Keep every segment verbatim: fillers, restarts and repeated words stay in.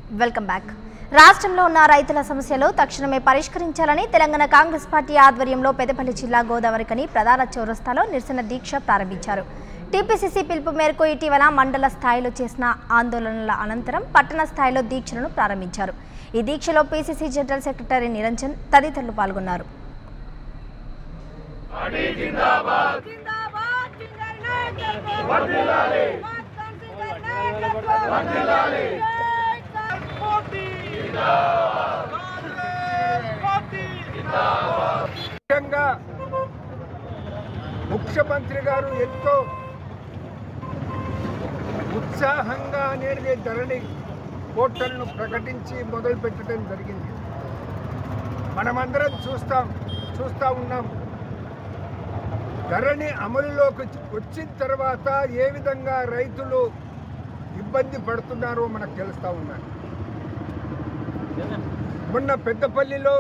Welcome back. రాష్ట్రంలో ఉన్న రైతుల సమస్యలు తక్షణమే పరిష్కరించాలని తెలంగాణ కాంగ్రెస్ పార్టీ ఆధ్వర్యంలో పెద్దపల్లి జిల్లా గోదావరికని ప్రధాన చౌరస్తాలో నిరసన దీక్ష ప్రారంభించారు. టీపీసీసీ పిలుపు మేరకు ఇటీవల మండల స్థాయిలో చేసిన ఆందోళనల అనంతరం పట్టణ స్థాయిలో దీక్షలను ప్రారంభించారు. ఈ దీక్షలో పీసీసీ జనరల్ సెక్రటరీ నిరంజన్ తదితరులు పాల్గొన్నారు. ముఖ్యమంత్రి గారు ఎంతో ఉత్సాహంగా అనేది ధరణి పోర్టల్ను ప్రకటించి మొదలు పెట్టడం జరిగింది. మనమందరం చూస్తాం చూస్తూ ఉన్నాం. ధరణి అమలులోకి వచ్చిన తర్వాత ఏ విధంగా రైతులు ఇబ్బంది పడుతున్నారో మనకు తెలుస్తూ ఉన్నారు. మొన్న పెద్దపల్లిలో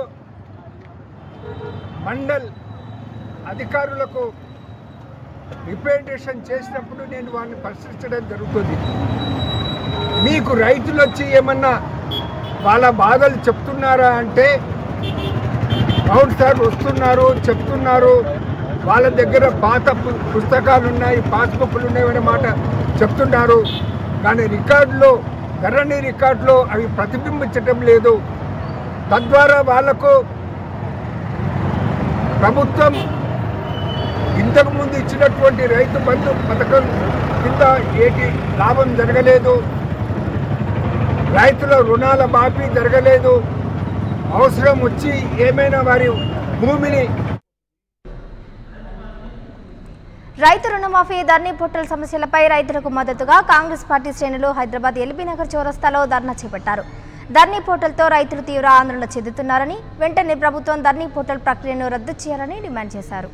మండల్ అధికారులకు రిప్రజెంటేషన్ చేసినప్పుడు నేను వారిని పరిశీలించడం జరుగుతుంది. మీకు రైతులు వచ్చి ఏమన్నా వాళ్ళ బాధలు చెప్తున్నారా అంటే అవును సార్ వస్తున్నారు చెప్తున్నారు, వాళ్ళ దగ్గర పాత పుస్తకాలు ఉన్నాయి, పాస్బుక్లు ఉన్నాయి అనే మాట చెప్తున్నారు. కానీ రికార్డులో ధరణి రికార్డులో అవి ప్రతిబింబించటం లేదు. తద్వారా వాళ్లకు ప్రభుత్వం ఇంతకుముందు ఇచ్చినటువంటి రైతు బంధు పథకం కింద ఏటి లాభం జరగలేదు, రైతుల రుణాల మాఫీ జరగలేదు. అవసరం వచ్చి ఏమైనా వారి భూమిని రైతు రుణమాఫీ ధరణి పోర్టల్ సమస్యలపై రైతులకు మద్దతుగా కాంగ్రెస్ పార్టీ శ్రేణులు హైదరాబాద్ ఎల్బీ నగర్ చౌరస్తాలో ధర్నా చేపట్టారు. ధరణి పోర్టల్తో రైతులు తీవ్ర ఆందోళన చెందుతున్నారని, వెంటనే ప్రభుత్వం ధరణి పోర్టల్ ప్రక్రియను రద్దు చేయాలని డిమాండ్ చేశారు.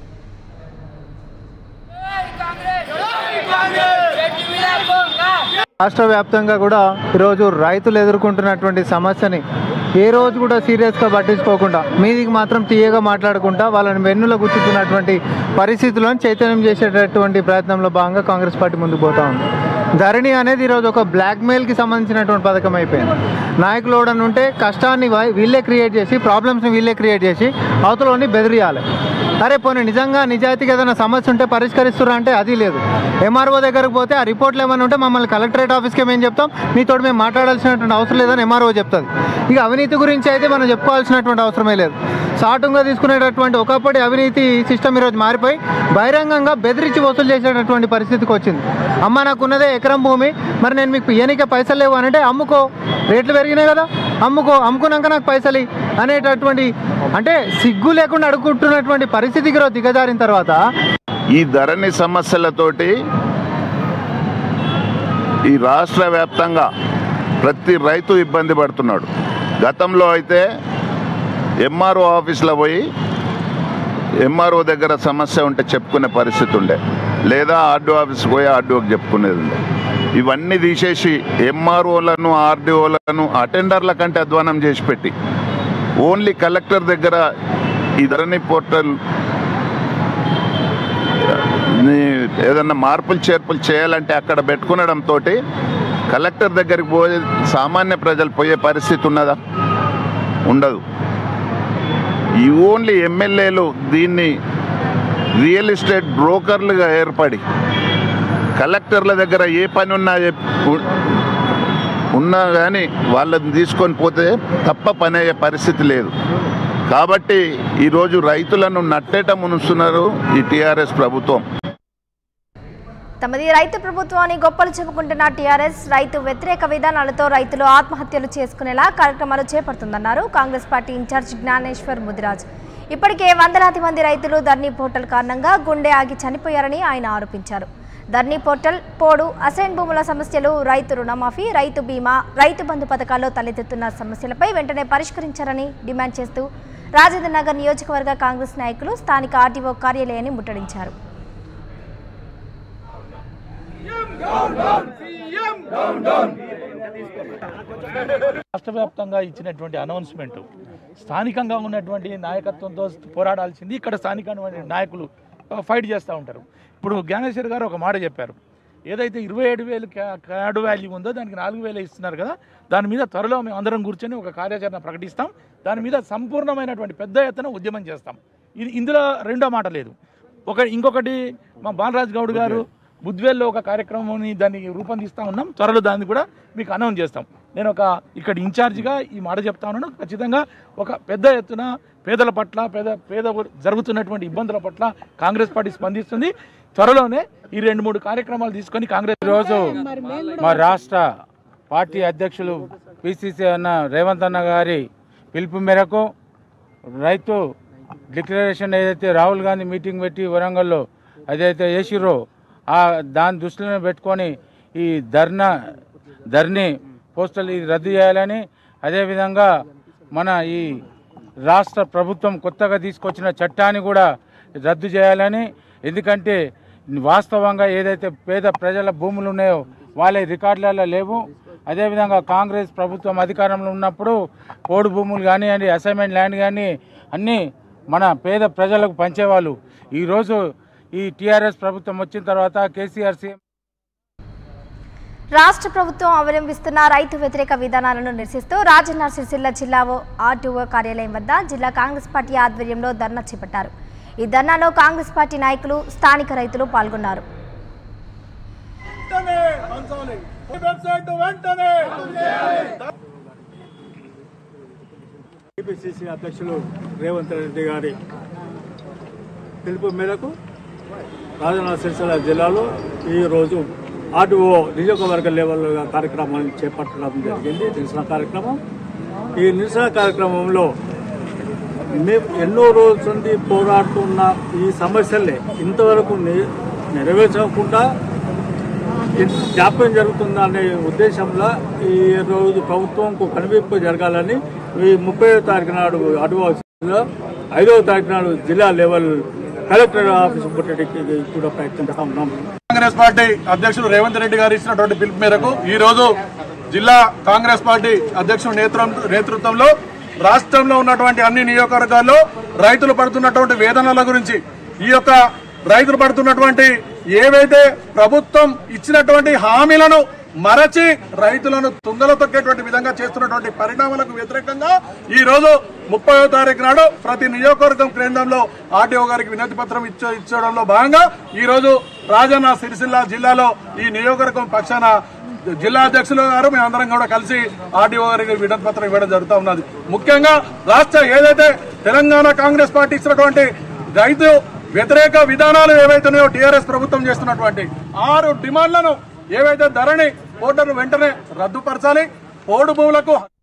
రాష్ట్ర వ్యాప్తంగా కూడా ఈరోజు రైతులు ఎదుర్కొంటున్నటువంటి సమస్యని ఏ రోజు కూడా సీరియస్గా పట్టించుకోకుండా మీదికి మాత్రం తీయగా మాట్లాడుకుంటా వాళ్ళని వెన్నులో గుర్తున్నటువంటి పరిస్థితులను చైతన్యం చేసేటటువంటి ప్రయత్నంలో భాగంగా కాంగ్రెస్ పార్టీ ముందుకు పోతా ఉంది. ధరణి అనేది ఈరోజు ఒక బ్లాక్మెయిల్కి సంబంధించినటువంటి పథకం అయిపోయింది. నాయకులు ఓడని ఉంటే కష్టాన్ని వీళ్ళే క్రియేట్ చేసి ప్రాబ్లమ్స్ని వీళ్ళే క్రియేట్ చేసి అవతలని బెదిరియాలి. అరే పోనీ నిజంగా నిజాయితీగా ఏదైనా సమస్య ఉంటే పరిష్కరిస్తురా అంటే అది లేదు. ఎంఆర్ఓ దగ్గరకు పోతే ఆ రిపోర్ట్లు ఏమైనా ఉంటే మమ్మల్ని కలెక్టరేట్ ఆఫీస్కి మేము చెప్తాం, మీతో మేము మాట్లాడాల్సినటువంటి అవసరం లేదని ఎంఆర్ఓ చెప్తుంది. ఇక అవినీతి గురించి అయితే మనం చెప్పుకోవాల్సినటువంటి అవసరమే లేదు. సాటుగా తీసుకునేటటువంటి ఒకప్పటి అవినీతి సిస్టమ్ ఈరోజు మారిపోయి బహిరంగంగా బెదిరించి వసూలు చేసేటటువంటి పరిస్థితికి వచ్చింది. అమ్మ నాకున్నదే ఎకరం భూమి, మరి నేను మీకు ఇయనికే పైసలు లేవు అని అంటే అమ్ముకో, రేట్లు పెరిగినాయి కదా అమ్ముకో, అమ్ముకున్నాక నాకు పైసలు అనేటటువంటి అంటే సిగ్గు లేకుండా అడుగుకుంటున్నటువంటి పరిస్థితికి రోజు దిగజారిన తర్వాత ఈ ధరణి సమస్యలతోటి ఈ రాష్ట్ర వ్యాప్తంగా ప్రతి రైతు ఇబ్బంది పడుతున్నాడు. గతంలో అయితే ఎంఆర్ఓ ఆఫీస్లో పోయి ఎంఆర్ఓ దగ్గర సమస్య ఉంటే చెప్పుకునే పరిస్థితి ఉండే, లేదా ఆర్డీఓ ఆఫీస్కి పోయి ఆర్డీఓకి చెప్పుకునేది ఉండే. ఇవన్నీ తీసేసి ఎంఆర్ఓలను ఆర్డీఓలను అటెండర్ల కంటే అధ్వానం చేసి పెట్టి ఓన్లీ కలెక్టర్ దగ్గర ఈ ధరణి పోర్టల్ ఏదన్నా మార్పులు చేర్పులు చేయాలంటే అక్కడ పెట్టుకునడంతో కలెక్టర్ దగ్గరికి పోయే సామాన్య ప్రజలు పోయే పరిస్థితి ఉన్నదా? ఉండదు. ఈ ఓన్లీ ఎమ్మెల్యేలు దీన్ని రియల్ ఎస్టేట్ బ్రోకర్లుగా ఏర్పడి కలెక్టర్ల దగ్గర ఏ పని ఉన్నా ఉన్నా కానీ వాళ్ళని తీసుకొని పోతే తప్ప పని అయ్యే పరిస్థితి లేదు. కాబట్టి ఈరోజు రైతులను నట్టేట మునుస్తున్నారు ఈ టీఆర్ఎస్ ప్రభుత్వం. తమది రైతు ప్రభుత్వాన్ని గొప్పలు చెప్పుకుంటున్న టీఆర్ఎస్ రైతు వ్యతిరేక విధానాలతో రైతులు ఆత్మహత్యలు చేసుకునేలా కార్యక్రమాలు చేపడుతుందన్నారు కాంగ్రెస్ పార్టీ ఇన్ఛార్జ్ జ్ఞానేశ్వర్ ముదిరాజ్. ఇప్పటికే వందలాది మంది రైతులు ధరణి పోర్టల్ కారణంగా గుండె ఆగి చనిపోయారని ఆయన ఆరోపించారు. ధరణి పోర్టల్, పోడు, అసైన్ భూముల సమస్యలు, రైతు రుణమాఫీ, రైతు బీమా, రైతు బంధు పథకాల్లో తలెత్తుతున్న సమస్యలపై వెంటనే పరిష్కరించారని డిమాండ్ చేస్తూ రాజేంద్ర నగర్ నియోజకవర్గ కాంగ్రెస్ నాయకులు స్థానిక ఆర్టీఓ కార్యాలయాన్ని ముట్టడించారు. రాష్ట్ర వ్యాప్తంగా ఇచ్చినటువంటి అనౌన్స్మెంట్ స్థానికంగా ఉన్నటువంటి నాయకత్వంతో పోరాడాల్సింది ఇక్కడ స్థానికమైన నాయకులు ఫైట్ చేస్తూ ఉంటారు. ఇప్పుడు జ్ఞానేశ్వర్ గారు ఒక మాట చెప్పారు, ఏదైతే ఇరవై ఏడు వేలు క్యాడ్ వాల్యూ ఉందో దానికి నాలుగు వేలు ఇస్తున్నారు కదా, దాని మీద త్వరలో మేము అందరం కూర్చొని ఒక కార్యాచరణ ప్రకటిస్తాం. దాని మీద సంపూర్ణమైనటువంటి పెద్ద ఎత్తున ఉద్యమం చేస్తాం. ఇది ఇందులో రెండో మాట లేదు. ఒక ఇంకొకటి మా బాలరాజ్ గౌడ్ గారు బుద్వేల్లో ఒక కార్యక్రమాన్ని దాన్ని రూపొందిస్తూ ఉన్నాం. త్వరలో దాన్ని కూడా మీకు అనౌన్స్ చేస్తాం. నేను ఒక ఇక్కడ ఇన్ఛార్జిగా ఈ మాట చెప్తా ఉన్నాను. ఖచ్చితంగా ఒక పెద్ద ఎత్తున పేదల పట్ల పేద పేద జరుగుతున్నటువంటి ఇబ్బందుల పట్ల కాంగ్రెస్ పార్టీ స్పందిస్తుంది. త్వరలోనే ఈ రెండు మూడు కార్యక్రమాలు తీసుకొని కాంగ్రెస్ ఈరోజు మా రాష్ట్ర పార్టీ అధ్యక్షులు పిసిసి అన్న రేవంత్ అన్న గారి పిలుపు మేరకు రైతు డిక్లరేషన్ ఏదైతే రాహుల్ గాంధీ మీటింగ్ పెట్టి వరంగల్లో అదైతే చేసిరో ఆ దాని దృష్టిలో పెట్టుకొని ఈ ధర్నా ధర్నీ పోస్టల్ ఇది రద్దు చేయాలని, అదేవిధంగా మన ఈ రాష్ట్ర ప్రభుత్వం కొత్తగా తీసుకొచ్చిన చట్టాన్ని కూడా రద్దు చేయాలని. ఎందుకంటే వాస్తవంగా ఏదైతే పేద ప్రజల భూములు ఉన్నాయో వాళ్ళ రికార్డులలో లేవు. అదేవిధంగా కాంగ్రెస్ ప్రభుత్వం అధికారంలో ఉన్నప్పుడు పోడు భూములు కానివ్వండి, అసైన్మెంట్ ల్యాండ్ కానీ అన్నీ మన పేద ప్రజలకు పంచేవాళ్ళు. ఈరోజు ఈ టీఆర్ఎస్ ప్రభుత్వం వచ్చిన తర్వాత కేసీఆర్ సీఎం రాష్ట్ర ప్రభుత్వం అవలంబిస్తున్న రైతు వ్యతిరేక విధానాలను నిరసిస్తూ రాజన్న సిరిసిల్ల జిల్లా ఆర్టీఓ కార్యాలయం వద్ద జిల్లా కాంగ్రెస్ పార్టీ ఆధ్వర్యంలో ధర్నా చేపట్టారు. ఈ ధర్నాలో కాంగ్రెస్ పార్టీ నాయకులు, స్థానిక రైతులు పాల్గొన్నారు. టీపీసీసీ అధ్యక్షులు రేవంత్ రెడ్డి గారి పిలుపు మేరకు రాజన్న సిరిసిల్ల జిల్లాలో ఈరోజు ఆర్టీఓ నియోజకవర్గ లెవెల్ కార్యక్రమాన్ని చేపట్టడం జరిగింది. నిరసన కార్యక్రమం. ఈ నిరసన కార్యక్రమంలో మేము ఎన్నో రోజుల నుండి పోరాడుతున్న ఈ సమస్యలే ఇంతవరకు నెరవేర్చకుండా జాప్యం జరుగుతుందనే ఉద్దేశంలో ఈ రోజు ప్రభుత్వంకు కనువిప్పు జరగాలని ఈ ముప్పై తారీఖు నాడు ఆర్టీఓలో ఐదవ తారీఖు నాడు జిల్లా లెవెల్ కలెక్టర్ ఆఫీస్ ముట్టడికి కూడా ప్రయత్నం చేస్తా ఉన్నాం. కాంగ్రెస్ పార్టీ అధ్యక్షుడు రేవంత్ రెడ్డి గారు ఇచ్చినటువంటి పిలుపు మేరకు ఈ రోజు జిల్లా కాంగ్రెస్ పార్టీ అధ్యక్షుడు నేతృత్వంలో రాష్ట్రంలో ఉన్నటువంటి అన్ని నియోజకవర్గాల్లో రైతులు పడుతున్నటువంటి వేదనల గురించి, ఈ యొక్క రైతులు పడుతున్నటువంటి ఏవైతే ప్రభుత్వం ఇచ్చినటువంటి హామీలను మరచి రైతులను తుంగలో తొక్కేటువంటి విధంగా చేస్తున్నటువంటి పరిణామాలకు వ్యతిరేకంగా ఈ రోజు ముప్పై తారీఖు నాడు ప్రతి నియోజకవర్గం కేంద్రంలో ఆర్టీఓ గారికి వినతి పత్రం ఇచ్చడంలో భాగంగా ఈ రోజు రాజన్న సిరిసిల్ల జిల్లాలో ఈ నియోజకవర్గం పక్షాన జిల్లా అధ్యక్షులు గారు మేమందరం కూడా కలిసి ఆర్టీఓ గారికి వినతి పత్రం ఇవ్వడం జరుగుతూ ఉన్నది. ముఖ్యంగా రాష్ట్ర ఏదైతే తెలంగాణ కాంగ్రెస్ పార్టీ ఇచ్చినటువంటి రైతు వ్యతిరేక విధానాలు ఏవైతున్నాయో టీఆర్ఎస్ ప్రభుత్వం చేస్తున్నటువంటి ఆరు డిమాండ్లను ఏవైతే ధరణి పోర్టల్ వెంటనే రద్దుపరచాలి, పోడు భూములకు